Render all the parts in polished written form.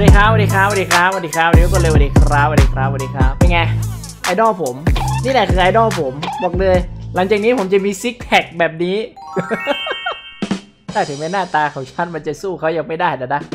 วัสดีครับสวัสดีครับสวัสดีครับสวัสดีครับสวัสดีทุกคนเลยสวัสดีครับสวัสดีครับสวัสดีครับเป็นไงไอดอลผมนี่แหละคือไอดอลผมบอกเลยหลังจากนี้ผมจะมีซิกแพคแบบนี้ ถ้าถึงแม้หน้าตาของฉันมันจะสู้เขายังไม่ได้แต่นะ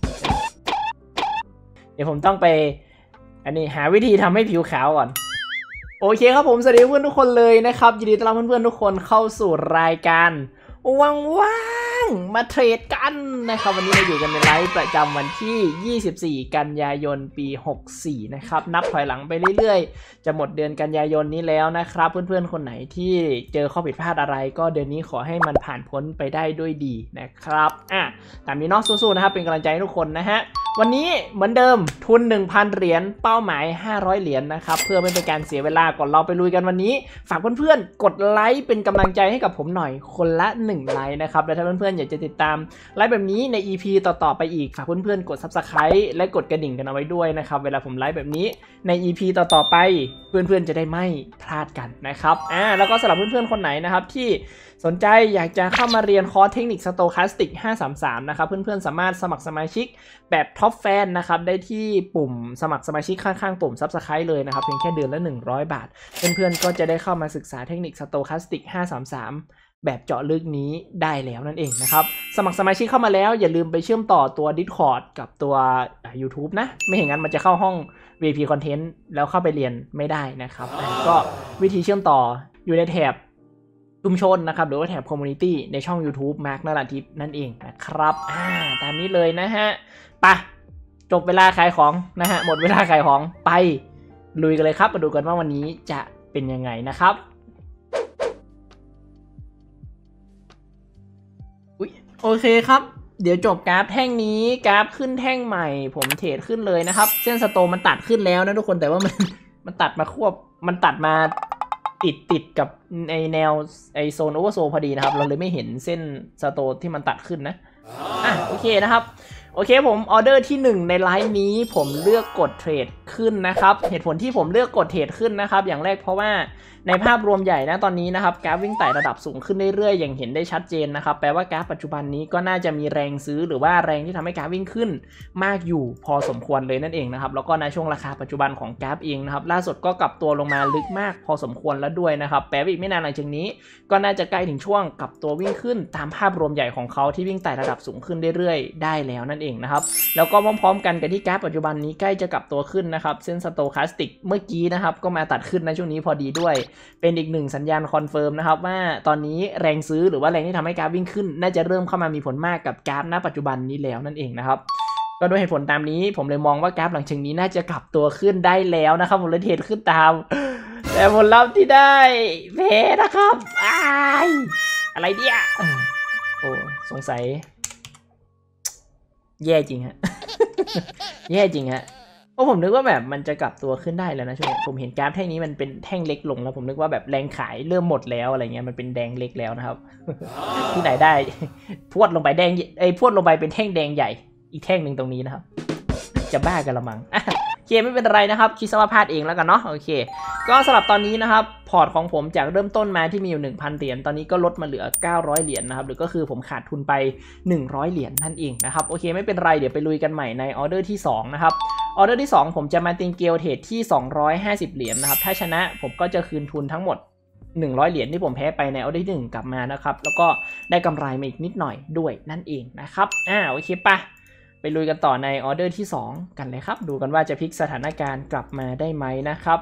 เดี๋ยวผมต้องไปอันนี้หาวิธีทำให้ผิวขาวก่อนโอเคครับผมสวัสดีเพื่อนทุกคนเลยนะครับยินดีต้อนรับเพื่อนๆทุกคนเข้าสู่รายการว่างๆมาเทรดกันนะครับวันนี้เราอยู่กันในไลฟ์ประจำวันที่24กันยายนปี64นะครับนับถอยหลังไปเรื่อยๆจะหมดเดือนกันยายนนี้แล้วนะครับเพื่อนๆคนไหนที่เจอข้อผิดพลาดอะไรก็เดือนนี้ขอให้มันผ่านพ้นไปได้ด้วยดีนะครับตามนี้นอกสู้ๆนะครับเป็นกำลังใจให้ทุกคนนะฮะวันนี้เหมือนเดิมทุน 1,000 เหรียญเป้าหมาย500เหรียญนะครับเพื่อไม่เป็นการเสียเวลาก่อนเราไปลุยกันวันนี้ฝากเพื่อนๆกดไลค์เป็นกำลังใจให้กับผมหน่อยคนละ1ไลค์นะครับและถ้าเพื่อนๆอยากจะติดตามไลฟ์แบบนี้ใน EP ต่อๆไปอีกฝากเพื่อนๆกด Subscribe และกดกระดิ่งกันเอาไว้ด้วยนะครับเวลาผมไลฟ์แบบนี้ใน EP ต่อๆไปเพื่อนๆจะได้ไม่พลาดกันนะครับแล้วก็สำหรับเพื่อนๆคนไหนนะครับที่สนใจอยากจะเข้ามาเรียนคอร์สเทคนิค Stochastic 533นะครับเพื่อนๆสามารถสมัครสมาชิกแบบท็อปแฟนนะครับได้ที่ปุ่มสมัครสมาชิกข้างๆปุ่ม Subscribe เลยนะครับเพียงแค่เดือนละ100 บาทเพื่อนๆก็จะได้เข้ามาศึกษาเทคนิค Stochastic 533แบบเจาะลึกนี้ได้แล้วนั่นเองนะครับสมัครสมาชิกเข้ามาแล้วอย่าลืมไปเชื่อมต่อตัว Discord กับตัว YouTube นะไม่อย่างนั้นมันจะเข้าห้อง VIP Content แล้วเข้าไปเรียนไม่ได้นะครับก็วิธีเชื่อมต่ออยู่ในแถบชุมชนนะครับหรือว่าแถบ Community ในช่อง YouTube มาร์คนราธิปนั่นเองนะครับตามนี้เลยนะฮะไปจบเวลาขายของนะฮะหมดเวลาขายของไปลุยกันเลยครับมาดูกันว่าวันนี้จะเป็นยังไงนะครับโอเคครับเดี๋ยวจบกราฟแท่งนี้กราฟขึ้นแท่งใหม่ผมเทรดขึ้นเลยนะครับเส้นสโตมันตัดขึ้นแล้วนะทุกคนแต่ว่ามันตัดมาควบมันตัดมาติดกับไอแนวไอโซนโอเวอร์โซพอดีนะครับเราเลยไม่เห็นเส้นสโตที่มันตัดขึ้นนะโอเคนะครับโอเคผมออเดอร์ที่1ในไลฟ์นี้ผมเลือกกดเทรดขึ้นนะครับเหตุผลที่ผมเลือกกดเทรดขึ้นนะครับอย่างแรกเพราะว่าในภาพรวมใหญ่นะตอนนี้นะครับกราฟวิ่งไต่ระดับสูงขึ้นเรื่อยๆอย่างเห็นได้ชัดเจนนะครับแปลว่ากราฟปัจจุบันนี้ก็น่าจะมีแรงซื้อหรือว่าแรงที่ทำให้กราฟวิ่งขึ้นมากอยู่พอสมควรเลยนั่นเองนะครับแล้วก็ในช่วงราคาปัจจุบันของกราฟเองนะครับล่าสุดก็กลับตัวลงมาลึกมากพอสมควรแล้วด้วยนะครับแปลว่าอีกไม่นานหลังจากนี้ก็น่าจะใกล้ถึงช่วงกลับตัววิ่งขึ้นตามภาพรวมใหญ่ของเขาที่วิ่งไต่ระดับสูงขึ้นเรื่อยๆได้แล้วนั่นเองนะครับแล้วก็พร้อมๆกันกับที่กราฟปัจจุบันนี้ใกล้จะกลับตัวขึ้นนะครับเส้นสโตคาสติกเมื่อกี้นะครับก็มาตัดขึ้นในช่วงนี้พอดีด้วยเป็นอีกหนึ่งสัญญาณคอนเฟิร์มนะครับว่าตอนนี้แรงซื้อหรือว่าแรงที่ทำให้กราฟวิ่งขึ้นน่าจะเริ่มเข้ามามีผลมากกับกราฟณปัจจุบันนี้แล้วนั่นเองนะครับก็ด้วยเหตุผลตามนี้ผมเลยมองว่ากราฟหลังจากนี้น่าจะกลับตัวขึ้นได้แล้วนะครับผมเลยเทรดขึ้นตามแต่ผลลัพธ์ที่ได้แพ้นะครับอะไรเนี่ยโอ้สงสัยแย่จริงฮะ แย่จริงฮะเพราะผมนึกว่าแบบมันจะกลับตัวขึ้นได้แล้วนะช่วงนี้ผมเห็นกราฟแท่งนี้มันเป็นแท่งเล็กลงแล้วผมนึกว่าแบบแรงขายเริ่มหมดแล้วอะไรเงี้ยมันเป็นแดงเล็กแล้วนะครับ ที่ไหนได้ พวดลงไปแดงพวดลงไปเป็นแท่งแดงใหญ่อีกแท่งหนึ่งตรงนี้นะครับจะบ้ากันละมั้งโอเคไม่เป็นไรนะครับคิดซะว่าพลาดเองแล้วกันเนาะโอเคก็สำหรับตอนนี้นะครับพอร์ตของผมจากเริ่มต้นมาที่มีอยู่ 1,000 เหรียญตอนนี้ก็ลดมาเหลือ900เหรียญนะครับหรือก็คือผมขาดทุนไป100เหรียญนั่นเองนะครับโอเคไม่เป็นไรเดี๋ยวไปลุยกันใหม่ในออเดอร์ที่2นะครับออเดอร์ที่2ผมจะมาติงเกลเทรดที่250เหรียญนะครับถ้าชนะผมก็จะคืนทุนทั้งหมด100เหรียญที่ผมแพ้ไปในออเดอร์ที่1กลับมานะครับแล้วก็ได้กำไรมาอีกนิดหน่อยด้วยนั่นเองนะครับโอเคปะไปลุยกันต่อในออเดอร์ที่2กันเลยครับดูกันว่าจะพลิกสถานการณ์กลับมาได้ไหมนะครับ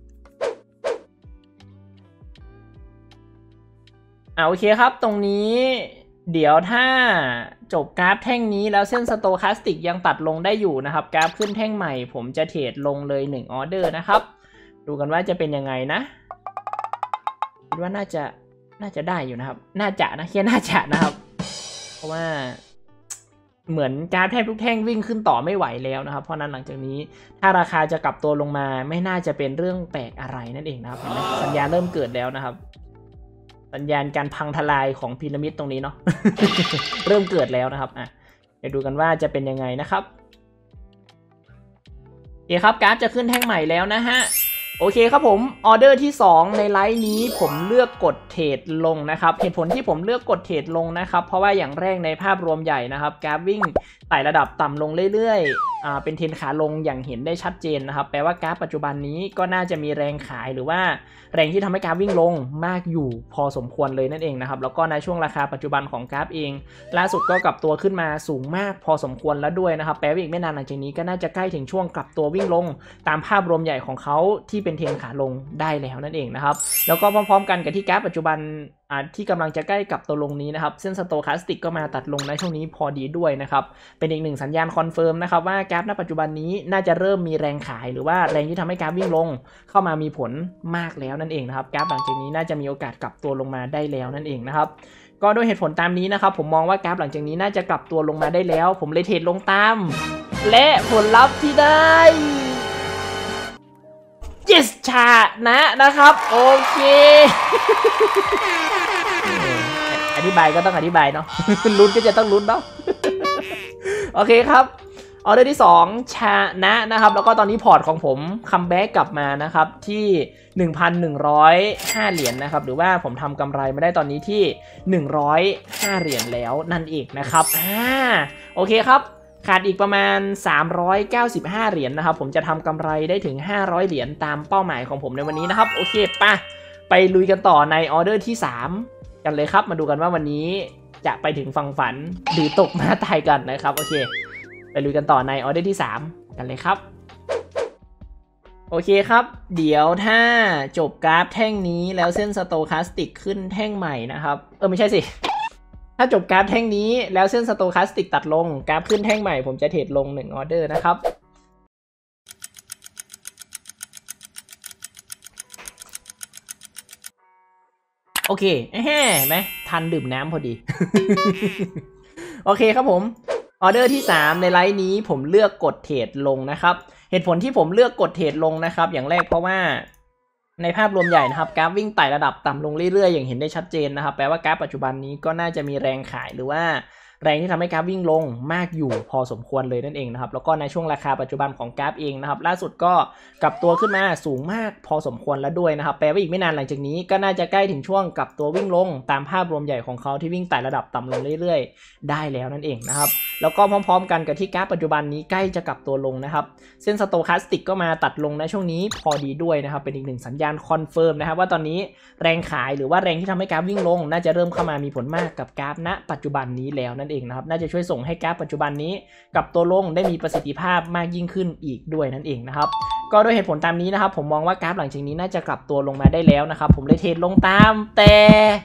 โอเคครับตรงนี้เดี๋ยวถ้าจบกราฟแท่งนี้แล้วเส้นสโตคาสติกยังตัดลงได้อยู่นะครับกราฟขึ้นแท่งใหม่ผมจะเทรดลงเลย1ออเดอร์นะครับดูกันว่าจะเป็นยังไงนะคิดว่าน่าจะได้อยู่นะครับน่าจะนะแค่น่าจะนะครับเพราะว่าเหมือนกราฟแทบทุกแท่งวิ่งขึ้นต่อไม่ไหวแล้วนะครับเพราะนั้นหลังจากนี้ถ้าราคาจะกลับตัวลงมาไม่น่าจะเป็นเรื่องแปลกอะไรนั่นเองนะครับเห็นไหมสัญญาณเริ่มเกิดแล้วนะครับสัญญาณการพังทลายของพีระมิดตรงนี้เนาะ เริ่มเกิดแล้วนะครับเดี๋ยวดูกันว่าจะเป็นยังไงนะครับโอเคครับกราฟจะขึ้นแท่งใหม่แล้วนะฮะโอโอเคครับผมออเดอร์ที่2ในไลฟ์นี้ผมเลือกกดเทรดลงนะครับเหตุผลที่ผมเลือกกดเทรดลงนะครับเพราะว่าอย่างแรกในภาพรวมใหญ่นะครับกราฟวิ่งไต่ระดับต่ำลงเรื่อยๆเป็นเทรนขาลงอย่างเห็นได้ชัดเจนนะครับแปลว่ากราฟปัจจุบันนี้ก็น่าจะมีแรงขายหรือว่าแรงที่ทำให้กราฟวิ่งลงมากอยู่พอสมควรเลยนั่นเองนะครับแล้วก็ในช่วงราคาปัจจุบันของกราฟเองล่าสุดก็กลับตัวขึ้นมาสูงมากพอสมควรแล้วด้วยนะครับแปลว่าอีกไม่นานหลังจากนี้ก็น่าจะใกล้ถึงช่วงกลับตัววิ่งลงตามภาพรวมใหญ่ของเขาที่เป็นเทรนขาลงได้แล้วนั่นเองนะครับแล้วก็พร้อมๆกันกับที่กราฟปัจจุบันที่กำลังจะใกล้กับตัวลงนี้นะครับเส้นสโตแคสติกก็มาตัดลงในช่วงนี้พอดีด้วยนะครับเป็นอีกหนึ่งสัญญาณคอนเฟิร์มนะครับว่ากราฟณปัจจุบันนี้น่าจะเริ่มมีแรงขายหรือว่าแรงที่ทำให้กราฟวิ่งลงเข้ามามีผลมากแล้วนั่นเองนะครับกราฟหลังจากนี้น่าจะมีโอกาสกลับตัวลงมาได้แล้วนั่นเองนะครับก็ด้วยเหตุผลตามนี้นะครับผมมองว่ากราฟหลังจากนี้น่าจะกลับตัวลงมาได้แล้วผมเลยเทรดลงตามและผลลัพธ์ที่ได้ yes ชนะครับโอเค อธิบายก็ต้องอธิบายเนาะ ลุ้นก็จะต้องลุ้นเนาะ โอเคครับออเดอร์ที่2ชนะครับแล้วก็ตอนนี้พอร์ตของผมคัมแบ็กกลับมานะครับที่ 1,105 เหรียญนะครับหรือว่าผมทำกำไรมาได้ตอนนี้ที่105เหรียญแล้วนั่นเองนะครับโอเคครับขาดอีกประมาณ395เหรียญนะครับผมจะทำกำไรได้ถึง500เหรียญตามเป้าหมายของผมในวันนี้นะครับโอเคไปลุยกันต่อในออเดอร์ที่3กันเลยครับมาดูกันว่าวันนี้จะไปถึงฝั่งฝันหรือตกมาตายกันนะครับโอเคไปลุยกันต่อในออเดอร์ที่3กันเลยครับโอเคครับเดี๋ยวถ้าจบกราฟแท่งนี้แล้วเส้นสโตแคสติกขึ้นแท่งใหม่นะครับไม่ใช่สิถ้าจบกราฟแท่งนี้แล้วเส้นสโตแคสติกตัดลงกราฟขึ้นแท่งใหม่ผมจะเทรดลง1ออเดอร์นะครับโอเคไหมทันดื่มน้ำพอดี โอเคครับผมออเดอร์ที่3ในไลฟ์นี้ผมเลือกกดเทรดลงนะครับเหตุผลที่ผมเลือกกดเทรดลงนะครับอย่างแรกเพราะว่าในภาพรวมใหญ่นะครับกราฟวิ่งไต่ระดับต่ำลงเรื่อยๆอย่างเห็นได้ชัดเจนนะครับแปลว่ากราฟปัจจุบันนี้ก็น่าจะมีแรงขายหรือว่าแรงที่ทำให้กราฟวิ่งลงมากอยู่พอสมควรเลยนั่นเองนะครับแล้วก็ในช่วงราคาปัจจุบันของกราฟเองนะครับล่าสุดก็กลับตัวขึ้นมาสูงมากพอสมควรแล้วด้วยนะครับแปลว่าอีกไม่นานหลังจากนี้ก็น่าจะใกล้ถึงช่วงกลับตัววิ่งลงตามภาพรวมใหญ่ของเขาที่วิ่งไต่ระดับต่ำลงเรื่อยๆได้แล้วนั่นเองนะครับแล้วก็พร้อมๆกันกับที่กราฟปัจจุบันนี้ใกล้จะกลับตัวลงนะครับเส้นสโตแคสติกก็มาตัดลงในช่วงนี้พอดีด้วยนะครับเป็นอีกหนึ่งสัญญาณคอนเฟิร์มนะครับว่าตอนนี้แรงขายหรือว่าแรงที่ทำให้กราฟวิ่งลงน่าจะเริ่มเข้ามามีผลมากกับกราฟณปัจจุบันนี้แล้วนั่นเองนะครับน่าจะช่วยส่งให้กราฟปัจจุบันนี้กับตัวลงได้มีประสิทธิภาพมากยิ่งขึ้นอีกด้วยนั่นเองนะครับก็ด้วยเหตุผลตามนี้นะครับผมมองว่ากราฟหลังจากนี้น่าจะกลับตัวลงมาได้แล้วนะครับผมเลยเทรดลงตามแต่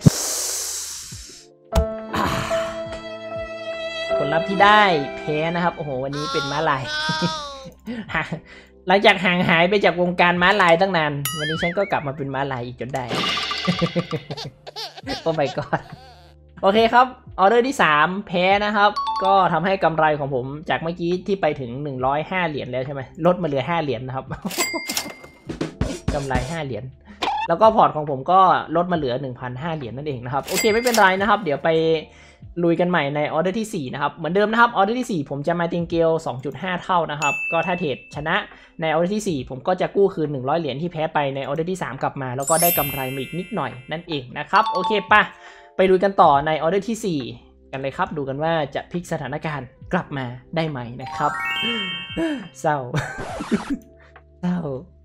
ผลลัพธ์ที่ได้แพ้นะครับโอ้โหวันนี้เป็นม้าลาย หลังจากห่างหายไปจากวงการม้าลายตั้งนานวันนี้ฉันก็กลับมาเป็นม้าลายอีกจนได้ โอ้ my god โอเคครับออเดอร์ที่3แพ้นะครับก็ทำให้กำไรของผมจากเมื่อกี้ที่ไปถึง105เหรียญแล้วใช่ไหมลดมาเหลือ5เหรียญนะครับ กำไร5เหรียญแล้วก็พอร์ตของผมก็ลดมาเหลือ 1,500 เหรียญนั่นเองนะครับโอเคไม่เป็นไรนะครับเดี๋ยวไปลุยกันใหม่ในออเดอร์ที่4นะครับเหมือนเดิมนะครับออเดอร์ที่4ผมจะมาติงเกล 2.5 เท่านะครับก็ถ้าเทรดชนะในออเดอร์ที่4ผมก็จะกู้คืน100เหรียญที่แพ้ไปในออเดอร์ที่3กลับมาแล้วก็ได้กำไรมาอีกนิดหน่อยนั่นเองนะครับโอเคไปดูกันต่อในออเดอร์ที่4กันเลยครับดูกันว่าจะพลิกสถานการณ์กลับมาได้ไหมนะครับเศร้า เศร้า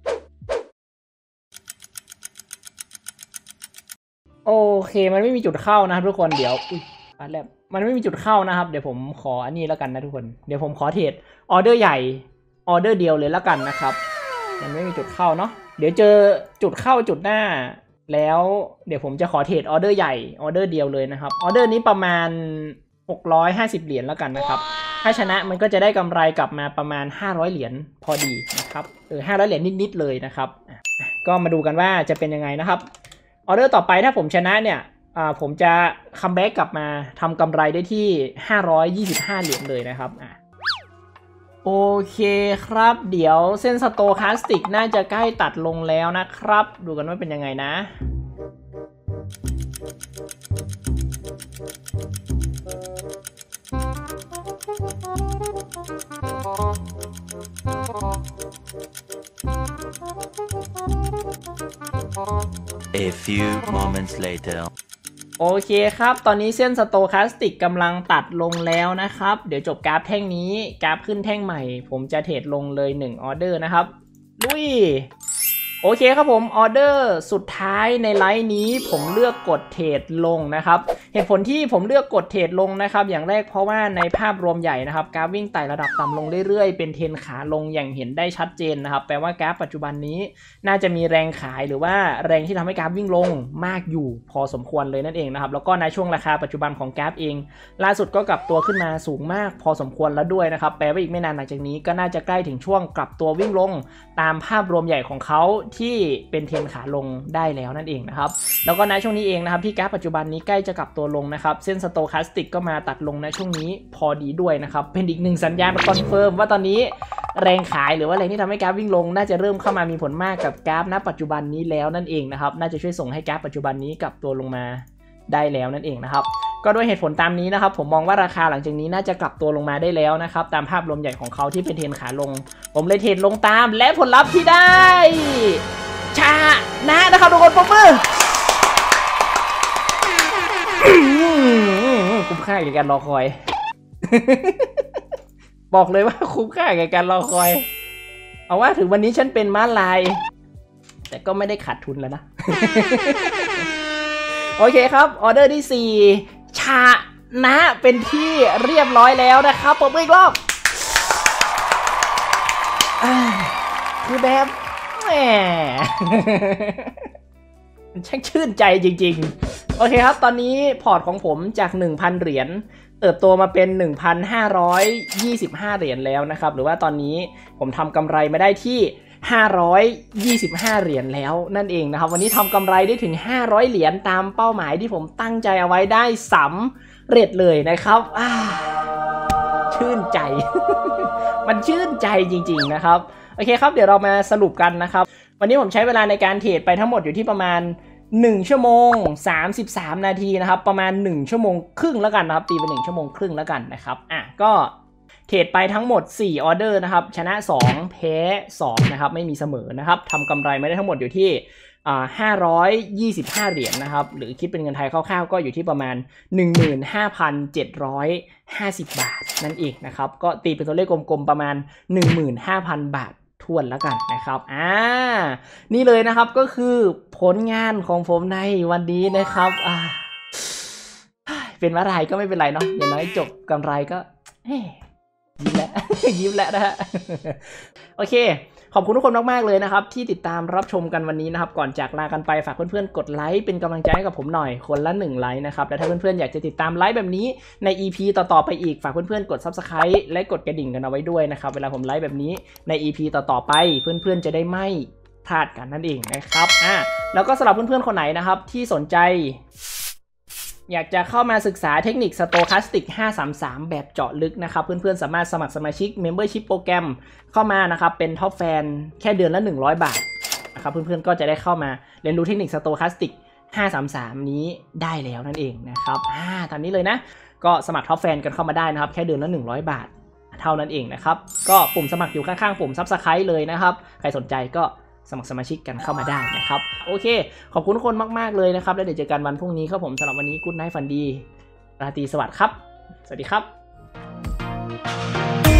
โอเคมันไม่มีจุดเข้านะครับทุกคนเดี๋ยวแล้วมันไม่มีจุดเข้านะครับเดี๋ยวผมขออันนี้แล้วกันนะทุกคนเดี๋ยวผมขอเทรดออเดอร์ใหญ่ออเดอร์เดียวเลยแล้วกันนะครับมันไม่มีจุดเข้าเนาะเดี๋ยวเจอจุดเข้าจุดหน้าแล้วเดี๋ยวผมจะขอเทรดออเดอร์ใหญ่ออเดอร์เดียวเลยนะครับออเดอร์นี้ประมาณ650เหรียญแล้วกันนะครับถ้าชนะมันก็จะได้กำไรกลับมาประมาณ500เหรียญพอดีนะครับ500เหรียญนิดๆเลยนะครับก็มาดูกันว่าจะเป็นยังไงนะครับออเดอร์ต่อไปถ้าผมชนะเนี่ยผมจะคัมแบ็กกลับมาทำกำไรได้ที่525เหรียญเลยนะครับโอเคครับเดี๋ยวเส้นสโตแคสติกน่าจะใกล้ตัดลงแล้วนะครับดูกันว่าเป็นยังไงนะ A few moments later โอเคครับตอนนี้เส้นสโตคาสติกกำลังตัดลงแล้วนะครับเดี๋ยวจบกราฟแท่งนี้กราฟขึ้นแท่งใหม่ผมจะเทรดลงเลย1ออเดอร์นะครับลุยโอเคครับผมออเดอร์สุดท้ายในไลฟ์นี้ผมเลือกกดเทรดลงนะครับเหตุผลที่ผมเลือกกดเทรดลงนะครับอย่างแรกเพราะว่าในภาพรวมใหญ่นะครับกราฟวิ่งไต่ระดับต่ำลงเรื่อยๆเป็นเทรนขาลงอย่างเห็นได้ชัดเจนนะครับแปลว่ากราฟปัจจุบันนี้น่าจะมีแรงขายหรือว่าแรงที่ทำให้กราฟวิ่งลงมากอยู่พอสมควรเลยนั่นเองนะครับแล้วก็ในช่วงราคาปัจจุบันของกราฟเองล่าสุดก็กลับตัวขึ้นมาสูงมากพอสมควรแล้วด้วยนะครับแปลว่าอีกไม่นานหลังจากนี้ก็น่าจะใกล้ถึงช่วงกลับตัววิ่งลงตามภาพรวมใหญ่ของเขาที่เป็นเทรนขาลงได้แล้วนั่นเองนะครับแล้วก็ในช่วงนี้เองนะครับที่กราฟปัจจุบันนี้ใกล้จะกลับตัวลงนะครับเส้นสโตคาสติกก็มาตัดลงในช่วงนี้พอดีด้วยนะครับเป็นอีกหนึ่งสัญญาณคอนเฟิร์มว่าตอนนี้แรงขายหรือว่าแรงที่ทำให้กราฟวิ่งลงน่าจะเริ่มเข้ามามีผลมากกับกราฟณปัจจุบันนี้แล้วนั่นเองนะครับน่าจะช่วยส่งให้กราฟปัจจุบันนี้กลับตัวลงมาได้แล้วนั่นเองนะครับก็ด้วยเหตุผลตามนี้นะครับผมมองว่าราคาหลังจากนี้น่าจะกลับตัวลงมาได้แล้วนะครับตามภาพรวมใหญ่ของเขาที่เป็นเทรนขาลงผมเลยเทรดลงตามและผลลัพธ์ที่ได้ชนะครับทุกคนปรบมือคุ้มค่ากับการรอคอยบอกเลยว่าคุ้มค่ากับการรอคอยเอาว่าถึงวันนี้ฉันเป็นม้าลายแต่ก็ไม่ได้ขาดทุนแล้วนะ โอเคครับออเดอร์ที่4ชนะเป็นที่เรียบร้อยแล้วนะครับผมอีกรอบคือแบบแหมช่างชื่นใจจริงๆโอเคครับตอนนี้พอร์ตของผมจาก 1,000 เหรียญเติบโตมาเป็น 1,525 เหรียญแล้วนะครับหรือว่าตอนนี้ผมทำกำไรมาได้ที่525 เหรียญแล้วนั่นเองนะครับวันนี้ทำกำไรได้ถึง500เหรียญตามเป้าหมายที่ผมตั้งใจเอาไว้ได้สำเร็จเลยนะครับชื่นใจ มันชื่นใจจริงๆนะครับโอเคครับเดี๋ยวเรามาสรุปกันนะครับวันนี้ผมใช้เวลาในการเทรดไปทั้งหมดอยู่ที่ประมาณ1ชั่วโมง33นาทีนะครับประมาณ1ชั่วโมงครึ่งแล้วกันนะครับตีเป็น1ชั่วโมงครึ่งแล้วกันนะครับก็เทรดไปทั้งหมด4ออเดอร์นะครับชนะ2แพ้2นะครับไม่มีเสมอนะครับทำกำไรไม่ได้ทั้งหมดอยู่ที่525 เหรียญนะครับหรือคิดเป็นเงินไทยคร่าวๆก็อยู่ที่ประมาณ 15,750 บาทนั่นเองนะครับก็ตีเป็นตัวเลขกลมๆประมาณ 15,000 บาททวนแล้วกันนะครับนี่เลยนะครับก็คือผลงานของผมในวันนี้นะครับเป็นอะไรก็ไม่เป็นไรเนาะอย่างน้อยจบกำไรก็ยิ้มแล้ว ยิ้มแล้วนะฮะโอเคขอบคุณทุกคนมากๆเลยนะครับที่ติดตามรับชมกันวันนี้นะครับก่อนจากลากันไปฝากเพื่อนๆกดไลค์เป็นกำลังใจให้กับผมหน่อยคนละ1ไลค์นะครับและถ้าเพื่อนๆอยากจะติดตามไลฟ์แบบนี้ใน EP ต่อๆไปอีกฝากเพื่อนๆกด Subscribe และกดกระดิ่งกันเอาไว้ด้วยนะครับเวลาผมไลฟ์แบบนี้ใน EP ต่อๆไปเพื่อนๆจะได้ไม่พลาดกันนั่นเองนะครับแล้วก็สำหรับเพื่อนๆคนไหนนะครับที่สนใจอยากจะเข้ามาศึกษาเทคนิค Stochastic 533 แบบเจาะลึกนะครับเพื่อนๆสามารถสมัครสมาชิก Membership โปรแกรมเข้ามานะครับเป็นท็อปแฟนแค่เดือนละ100 บาทนะครับเพื่อนๆก็จะได้เข้ามาเรียนรู้เทคนิค Stochastic 533 นี้ได้แล้วนั่นเองนะครับตอนนี้เลยนะก็สมัครท็อปแฟนกันเข้ามาได้นะครับแค่เดือนละ100 บาทเท่านั้นเองนะครับก็ปุ่มสมัครอยู่ข้างๆปุ่ม Subscribe เลยนะครับใครสนใจก็สมัครสมาชิกกันเข้ามาได้นะครับโอเคขอบคุณทุกคนมากๆเลยนะครับแล้วเดี๋ยวเจอกันวันพรุ่งนี้ครับผมสำหรับวันนี้กู๊ดไนท์ฝันดีราตรีสวัสดิ์ครับสวัสดีครับ